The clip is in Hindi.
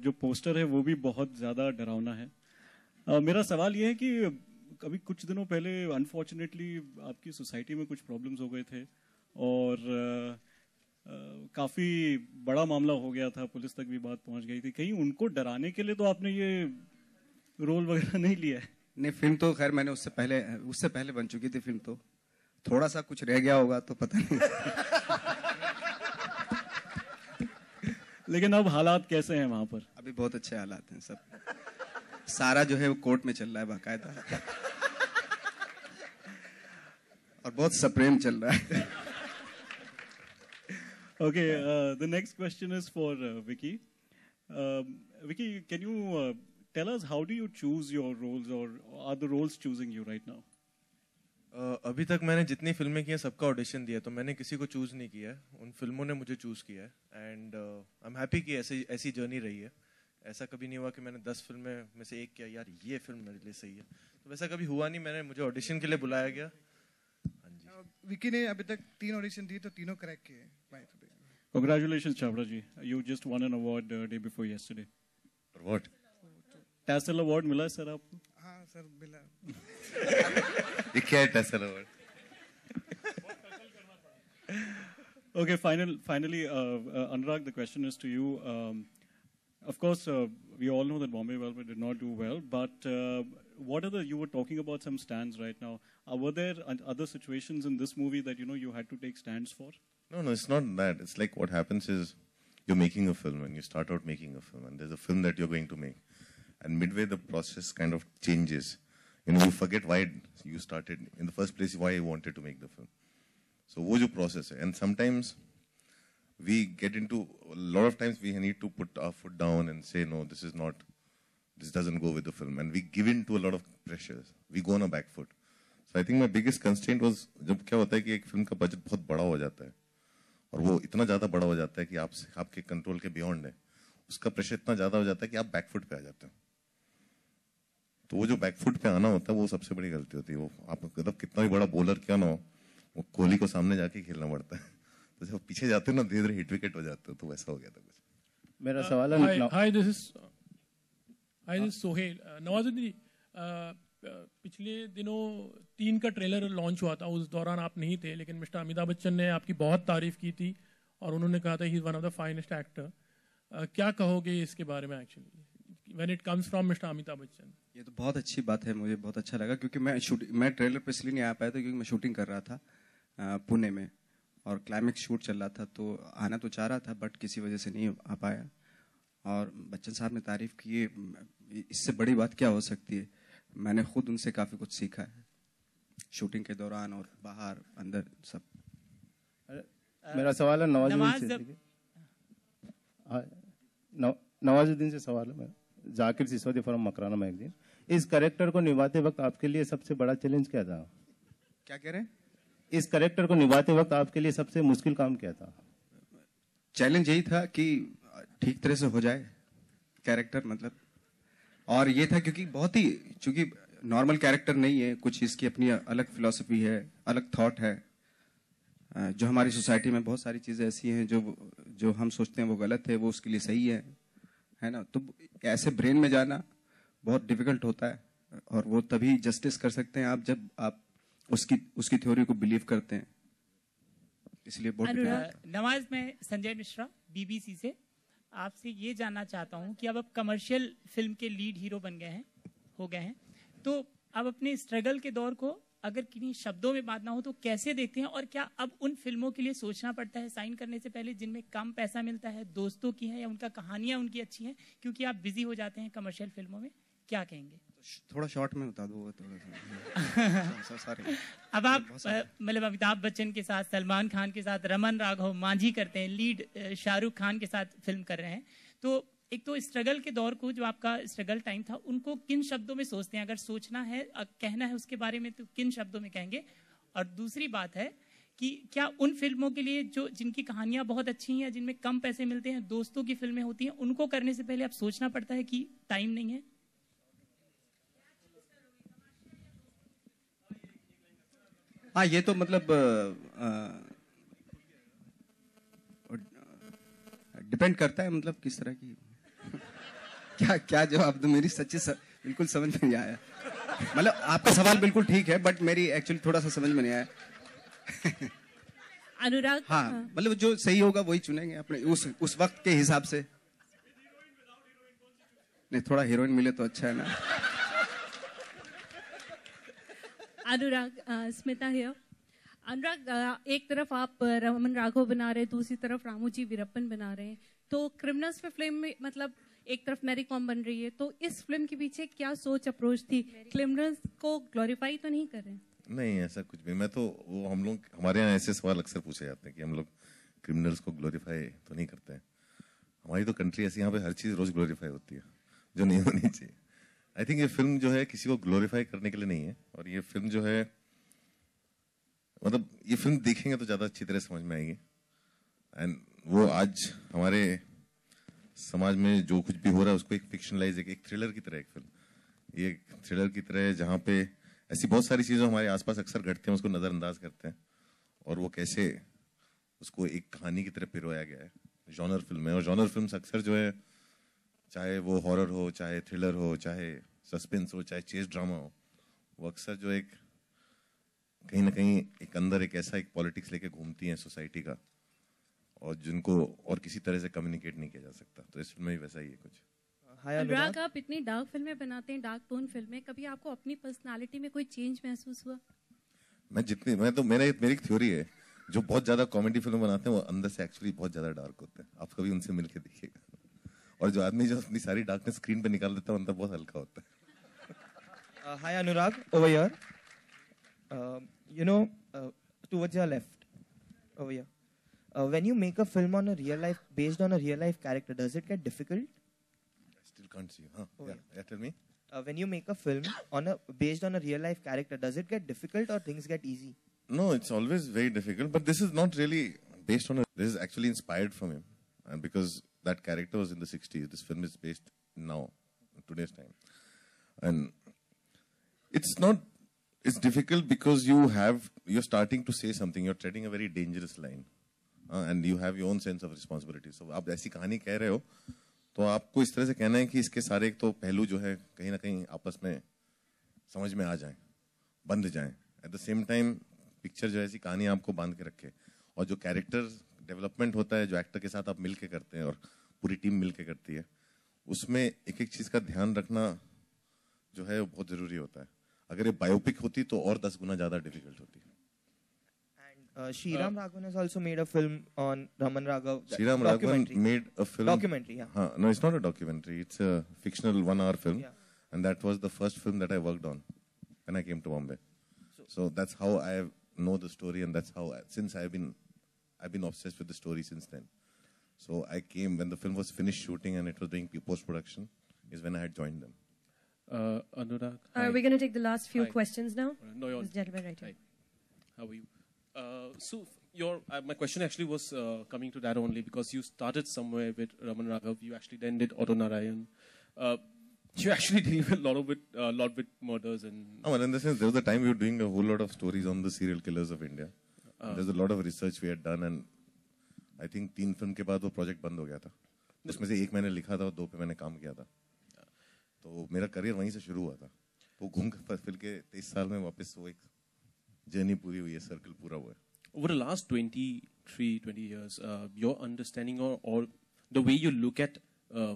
जो पोस्टर है वो भी बहुत ज़्यादा डरावना है। मेरा सवाल ये है कि अभी कुछ दिनों पहले अनफॉर्चुनेटली आपकी सोसाइटी में कुछ प्रॉब्लम्स हो गए थे और काफ़ी बड़ा मामला हो गया था, पुलिस तक भी बात पहुंच गई थी। कहीं उनको डराने के लिए तो आपने ये रोल वगैरह नहीं लिया है? नहीं, फिल्म तो खैर मैंने उससे पहले बन चुकी थी फिल्म, तो थोड़ा सा कुछ रह गया होगा तो पता नहीं। लेकिन अब हालात कैसे हैं वहां पर? अभी बहुत अच्छे हालात हैं, सब सारा जो है वो कोर्ट में चल रहा है बाकायदा, और बहुत सप्रेम चल रहा है। Okay, the next question is for Vicky. Vicky, can you tell us how do you choose your roles, or are the roles choosing you right now? अभी तक मैंने जितनी फिल्में की हैं सबका ऑडिशन दिया, तो मैंने किसी को चूज नहीं किया है, उन फिल्मों ने मुझे चूज किया है। एंड आई एम हैप्पी कि ऐसी जर्नी रही है। ऐसा कभी नहीं हुआ कि मैंने 10 फिल्में में से एक किया, यार ये फिल्म मेरे लिए सही है, तो वैसा कभी हुआ नहीं। मुझे ऑडिशन के लिए बुलाया गया। हाँ जी। विकी ने अभी तक 3 ऑडिशन दिए तो तीनों क्रैक किए। Congratulations, Chabra ji. You just won an award day before yesterday. For what? Tassel award मिला है सर आपको? हाँ सर मिला। ये क्या है Tassel award? Okay, finally, Anurag, the question is to you. Of course, we all know that Bombay Velvet did not do well, but you were talking about some stands right now. Were there other situations in this movie that you had to take stands for? No, it's not that. It's like what happens is you're making a film and you start out making a film and there's a film that you're going to make. And midway the process kind of changes. You forget why you started in the first place, why you wanted to make the film. So wo jo process hai. And sometimes we get into, a lot of times we need to put our foot down and say, no, this doesn't go with the film. And we give in to a lot of pressures. We go on a back foot. So I think my biggest constraint was, जब क्या होता है कि एक फिल्म का बजट बहुत बड़ा हो जाता है और वो इतना ज्यादा बड़ा हो जाता है कि आपके कंट्रोल के बियॉन्ड है, उसका प्रेशर इतना ज्यादा हो जाता है कि आप बैकफुट पे आ जाते हो। तो वो जो बैकफुट पे आना होता है वो सबसे बड़ी गलती होती है। वो आप मतलब कितना भी बड़ा बॉलर क्यों ना हो, वो कोहली को सामने जाके खेलना पड़ता है। तो जब पीछे जाते हो ना, धीरे धीरे हिट विकेट हो जाते हो। तो वैसा हो गया था कुछ। मेरा सवाल है, hi this is Sohail. Nawazuddin, पिछले दिनों 3 का ट्रेलर लॉन्च हुआ था, उस दौरान आप नहीं थे, लेकिन मिस्टर अमिताभ बच्चन ने आपकी बहुत तारीफ की थी और उन्होंने कहा था he is one of the finest actor. क्या कहोगे इसके बारे में actually when it comes from mister Amitabh Bachchan? ये तो बहुत अच्छी बात है, मुझे बहुत अच्छा लगा, क्योंकि मैं ट्रेलर पे इसलिए नहीं आ पाया था क्योंकि मैं शूटिंग कर रहा था पुणे में और क्लाइमेक्स शूट चल रहा था, तो आना तो चाह रहा था बट किसी वजह से नहीं आ पाया। और बच्चन साहब ने तारीफ की, इससे बड़ी बात क्या हो सकती है। मैंने खुद उनसे काफी कुछ सीखा है शूटिंग के दौरान और बाहर अंदर सब। मेरा सवाल है नवाजुद्दीन से सवाल है। Zakir Sisodi from Makrana magazine. इस कैरेक्टर को निभाते वक्त आपके लिए सबसे बड़ा चैलेंज क्या था? क्या कह रहे हैं? इस कैरेक्टर को निभाते वक्त आपके लिए सबसे मुश्किल काम क्या था? चैलेंज यही था कि ठीक तरह से हो जाए कैरेक्टर, मतलब। और ये था क्योंकि नॉर्मल कैरेक्टर नहीं है, कुछ इसकी अपनी अलग फिलॉसफी है, अलग थॉट है। जो हमारी सोसाइटी में बहुत सारी चीजें ऐसी हैं जो हम सोचते हैं वो गलत है, वो उसके लिए सही है ना। तो ऐसे ब्रेन में जाना बहुत डिफिकल्ट होता है, और वो तभी जस्टिस कर सकते हैं आप जब आप उसकी थ्योरी को बिलीव करते हैं। इसलिए बहुत नवाज, मैं संजय मिश्रा बीबीसी से आपसे ये जानना चाहता हूँ कि अब आप कमर्शियल फिल्म के लीड हीरो हो गए हैं, तो अब अपने स्ट्रगल के दौर को अगर किन्हीं शब्दों में बांटना हो तो कैसे देखते हैं? और क्या अब उन फिल्मों के लिए सोचना पड़ता है साइन करने से पहले जिनमें कम पैसा मिलता है, दोस्तों की है या उनका कहानियां उनकी अच्छी हैं, क्योंकि आप बिजी हो जाते हैं कमर्शियल फिल्मों में? क्या कहेंगे? थोड़ा शॉर्ट में बता दो थोड़ा सा। अब आप मतलब अमिताभ बच्चन के साथ, सलमान खान के साथ, रमन, राघव, मांझी करते हैं, लीड शाहरुख खान के साथ फिल्म कर रहे हैं, तो एक तो स्ट्रगल के दौर को, जो आपका स्ट्रगल टाइम था, उनको किन शब्दों में सोचते हैं? अगर सोचना है, कहना है उसके बारे में, तो किन शब्दों में कहेंगे? और दूसरी बात है कि क्या उन फिल्मों के लिए जिनकी कहानियां बहुत अच्छी हैं, जिनमें कम पैसे मिलते हैं, दोस्तों की फिल्में होती हैं, उनको करने से पहले आप सोचना पड़ता है कि टाइम नहीं है? हाँ, ये तो मतलब डिपेंड करता है, मतलब किस तरह की क्या क्या जवाब दूं, मेरी सच्ची बिल्कुल समझ में नहीं आया। मतलब आपका सवाल बिल्कुल ठीक है, बट मेरी एक्चुअली थोड़ा सा समझ में नहीं आया। अनुराग, हाँ, मतलब जो सही होगा वही चुनेंगे अपने उस वक्त के हिसाब से। नहीं, थोड़ा हीरोइन मिले तो अच्छा है ना। अनुराग, स्मिता हियर। अनुराग, एक तरफ आप रमन राघव बना रहे हैं, दूसरी तरफ रामूजी वीरप्पन बना रहे हैं, तो क्रिमिनल्स पे फिल्म में मतलब एक तरफ मैरी कॉम बन रही है, तो इस फिल्म के पीछे क्या सोच अप्रोच थी? क्रिमिनल्स को ग्लोरीफाई तो नहीं कर रहे हैं? नहीं, ऐसा कुछ भी। मैं तो वो हमारे यहाँ ऐसे सवाल अक्सर पूछे जाते हैं कि हम लोग क्रिमिनल्स को ग्लोरीफाई तो नहीं करते हैं। हमारी तो कंट्री ऐसी, यहाँ पे हर चीज रोज ग्लोरीफाई होती है जो नहीं होनी चाहिए। आई थिंक ये फिल्म जो है किसी को ग्लोरीफाई करने के लिए नहीं है, और ये फिल्म जो है मतलब ये फिल्म देखेंगे तो ज्यादा अच्छी तरह समझ में आएगी। एंड वो आज हमारे समाज में जो कुछ भी हो रहा है उसको एक फिक्शनलाइज, एक थ्रिलर की तरह एक फिल्म, ये एक थ्रिलर की तरह है जहाँ पे ऐसी बहुत सारी चीजें हमारे आसपास अक्सर घटते हैं उसको नजरअंदाज करते हैं, और वो कैसे उसको एक कहानी की तरह पिरोया गया है। जॉनर फिल्म है, और जॉनर फिल्म अक्सर जो है, चाहे वो हॉरर हो, चाहे थ्रिलर हो, चाहे सस्पेंस हो, चाहे चेस ड्रामा हो, वो अक्सर जो एक कहीं ना कहीं एक अंदर एक ऐसा एक पॉलिटिक्स लेके घूमती हैं सोसाइटी का, और जिनको और किसी तरह से कम्युनिकेट नहीं किया जा सकता। तो इस फिल्म में भी वैसा ही है कुछ। अनुराग, आप इतनी डार्क फिल्में बनाते हैं, डार्क टोन फिल्में, कभी आपको अपनी पर्सनालिटी में कोई चेंज मेहसूस हुआ? मेरी एक थ्योरी है, जो बहुत ज्यादा कॉमेडी फिल्म बनाते हैं वो अंदर से एक्चुअली बहुत ज्यादा डार्क होते हैं। आप कभी उनसे मिलके देखिएगा, और जो आदमी जो अपनी सारी डार्कनेस स्क्रीन पे निकाल देता है अंदर बहुत हल्का होता है। Hi Anurag, over here. Towards your left, over here. When you make a film on a real life, based on a real life character, does it get difficult? I still can't see you. Yeah, tell me. When you make a film based on a real life character, does it get difficult or things get easy? No, it's always very difficult. But this is not really based on this is actually inspired from him, and because that character was in the 60s, this film is based now, in today's time, and it's difficult because you're starting to say something, you're treading a very dangerous line, and you have your own sense of responsibility. So आप ऐसी कहानी कह रहे हो तो आपको इस तरह से कहना है कि इसके सारे एक तो पहलू जो है कहीं ना कहीं आपस में समझ में आ जाएं, बंध जाएं। At the same time picture जो है ऐसी कहानी आपको बांध के रखे, और जो कैरेक्टर डेवलपमेंट होता है जो एक्टर के साथ आप मिल के करते हैं और पूरी टीम मिल के करती है, उसमें एक एक चीज का ध्यान रखना जो है वो बहुत जरूरी होता है। अगर ये बायोपिक होती तो और 10 गुना ज्यादा डिफिकल्ट होती। Sriram Raghavan has also made a film on Raman Raghav. Sriram Raghavan made a film. Documentary, yeah. No, it's not a documentary. It's a fictional 1-hour film, yeah. And that was the first film that I worked on when I came to Bombay. So that's how I know the story, and that's how since I've been obsessed with the story since then. So I came when the film was finished shooting and it was doing post-production is when I had joined them. Anurag, we're going to take the last few questions now. No, you're this gentleman right here. How are you? So my question actually was coming to that only because you started somewhere with Raman Raghav. You actually then did Otto Narayan. You actually deal with a lot with murders and. Well, in the sense, there was a time we were doing a whole lot of stories on the serial killers of India. There's a lot of research we had done, and I think 3 film के बाद वो प्रोजेक्ट बंद हो गया था। उसमें से 1 मैंने लिखा था और 2 पे मैंने काम किया था। तो मेरा करियर वहीं से शुरू हुआ था। वो घूम फिर के 23 साल में वापस वो एक जर्नी पूरी हुई है, सर्कल पूरा हुआ है। Over the last 20 years, your understanding or the way you look at